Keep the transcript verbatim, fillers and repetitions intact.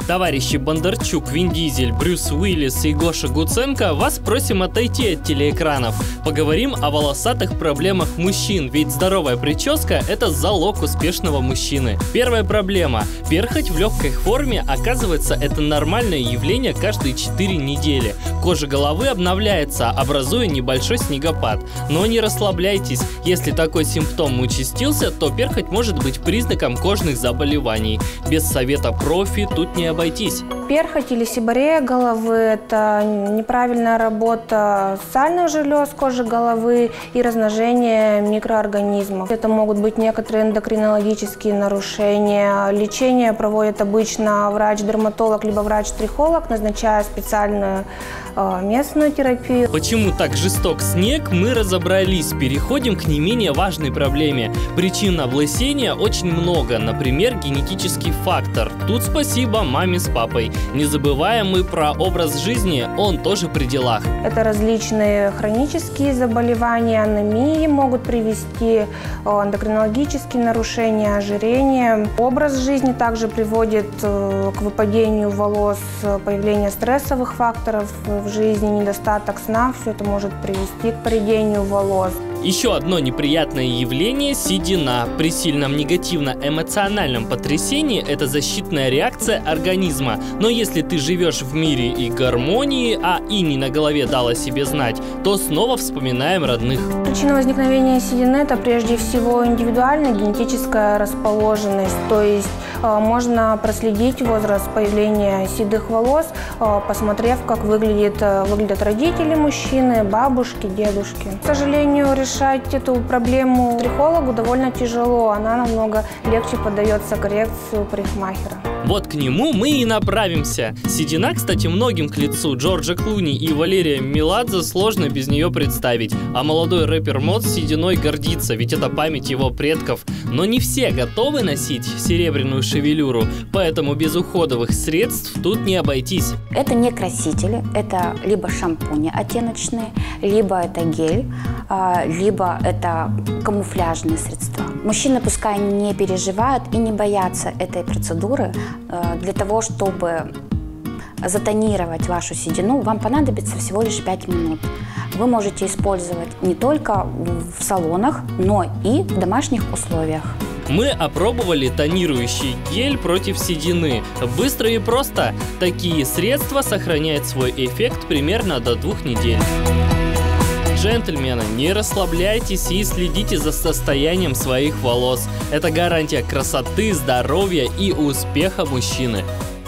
Товарищи Бондарчук, Вин Дизель, Брюс Уиллис и Гоша Гуценко, вас просим отойти от телеэкранов. Поговорим о волосатых проблемах мужчин, ведь здоровая прическа – это залог успешного мужчины. Первая проблема. Перхоть в легкой форме, оказывается, это нормальное явление каждые четыре недели. Кожа головы обновляется, образуя небольшой снегопад. Но не расслабляйтесь, если такой симптом участился, то перхоть может быть признаком кожных заболеваний. Без совета профи тут не обойтись. Перхоть или сиборея головы – это неправильная работа сальных желез кожи головы и размножение микроорганизмов. Это могут быть некоторые эндокринологические нарушения. Лечение проводит обычно врач-дерматолог либо врач-трихолог, назначая специальную э, местную терапию. Почему так жесток снег, мы разобрались. Переходим к не менее важной проблеме. Причин облысения очень много, например, генетический фактор. Тут спасибо маме с папой. Не забываем мы про образ жизни, он тоже при делах. Это различные хронические заболевания, анемии могут привести, эндокринологические нарушения, ожирение. Образ жизни также приводит к выпадению волос, появлению стрессовых факторов в жизни, недостаток сна. Все это может привести к поредению волос. Еще одно неприятное явление – седина. При сильном негативно-эмоциональном потрясении это защитная реакция организма. Но если ты живешь в мире и гармонии, а иней на голове дал о себе знать, то снова вспоминаем родных. Причина возникновения седины – это прежде всего индивидуальная генетическая расположенность. То есть э, можно проследить возраст появления седых волос, э, посмотрев, как выглядит, э, выглядят родители мужчины, бабушки, дедушки. К сожалению, решать эту проблему трихологу довольно тяжело. Она намного легче поддается коррекцию парикмахера. Вот к нему мы и направимся. Седина, кстати, многим к лицу. Джорджа Клуни и Валерия Меладзе сложно без нее представить. А молодой рэпер Мод с сединой гордится, ведь это память его предков. Но не все готовы носить серебряную шевелюру, поэтому без уходовых средств тут не обойтись. Это не красители, это либо шампуни оттеночные, либо это гель, либо это камуфляжные средства. Мужчины пускай не переживают и не боятся этой процедуры. Для того, чтобы затонировать вашу седину, вам понадобится всего лишь пять минут. Вы можете использовать не только в салонах, но и в домашних условиях. Мы опробовали тонирующий гель против седины. Быстро и просто. Такие средства сохраняют свой эффект примерно до двух недель. Джентльмены, не расслабляйтесь и следите за состоянием своих волос. Это гарантия красоты, здоровья и успеха мужчины.